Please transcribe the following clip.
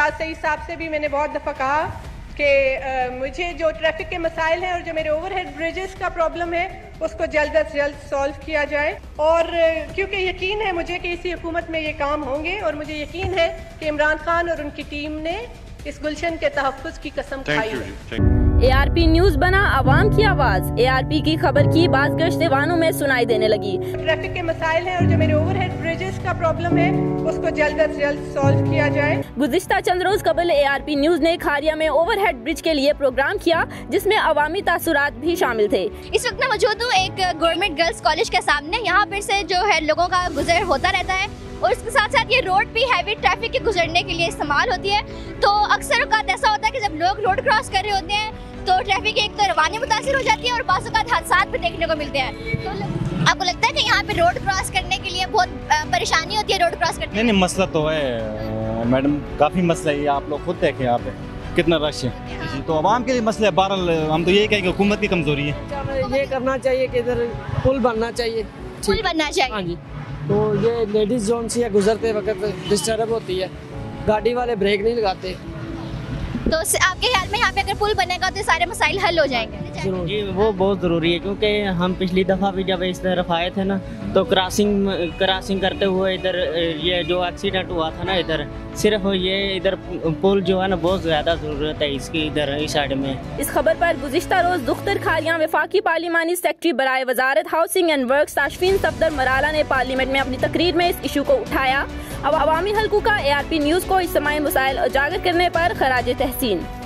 शहबाज सईद साहब से भी मैंने बहुत दफ़ा कहा कि मुझे जो ट्रैफिक के मसाइल हैं और जो मेरे ओवरहेड ब्रिजेस का प्रॉब्लम है उसको जल्द अज जल्द सॉल्व किया जाए। और क्योंकि यकीन है मुझे कि इसी हुकूमत में ये काम होंगे और मुझे यकीन है कि इमरान खान और उनकी टीम ने इस गुलशन के तहफ़्फ़ुज़ की कसम खाई है। ARP न्यूज़ बना आवाम की आवाज़। ARP की खबर की बाज़ वानों में सुनाई देने लगी। ट्रैफिक के मसाइल हैं और जो मेरे ओवरहेड ब्रिजेस का प्रॉब्लम है उसको जल्द अज जल्द सॉल्व किया जाए। गुज़िश्ता चंद रोज कबल ARP न्यूज़ ने खारिया में ओवरहेड ब्रिज के लिए प्रोग्राम किया जिसमें अवामी तासुरात भी शामिल थे। इस वक्त मैं मौजूद हूँ एक गवर्नमेंट गर्ल्स कॉलेज के सामने। यहाँ पर से जो है लोगों का गुजर होता रहता है और इसके साथ साथ ये रोड भी हैवी ट्रैफिक के गुजरने के लिए इस्तेमाल होती है। तो अक्सर औक़ात ऐसा होता है कि जब लोग रोड क्रॉस कर रहे होते हैं तो ट्रैफिक एक तो रवानी मुतासिर हो जाती है और बाज़ औक़ात हादसात भी देखने को मिलते हैं। तो आपको लगता है कि यहाँ पे रोड क्रॉस करने के लिए बहुत परेशानी होती है रोड क्रॉस करने? नहीं, मसला तो है मैडम, काफ़ी मसला है। आप लोग खुद देखें यहाँ पे कितना रश है। तो आवाम के लिए मसला है। बहरहाल हम तो यही कहेंगे हुकूमत की कमज़ोरी है। ये करना चाहिए कि इधर पुल बनना चाहिए, पुल बनना चाहिए। हाँ जी, तो ये लेडीज़ जोन से गुजरते वक्त डिस्टर्ब होती है, गाड़ी वाले ब्रेक नहीं लगाते। तो आपके ख्याल में यहाँ पे अगर पुल बनेगा तो सारे मसाइल हल हो जाएंगे? जी, वो बहुत ज़रूरी है क्योंकि हम पिछली दफ़ा भी जब इस तरफ आए थे ना तो क्रॉसिंग करते हुए इधर ये जो एक्सीडेंट हुआ था ना, इधर सिर्फ ये इधर पुल जो है ना बहुत ज़्यादा ज़रूरत है इसकी इधर इस साइड में। इस खबर पर गुज़िश्ता रोज दुख्तर खालियां वफाकी पार्लिमानी सेक्रेटरी बराए वजारत housing and works Tashfeen Safdar Marala ने पार्लियामेंट में अपनी तकरीर में इस इशू को उठाया। अब अवामी हल्कों का ARP न्यूज़ को इज्तिमाई मसाइल उजागर करने पर खराज तहसीन।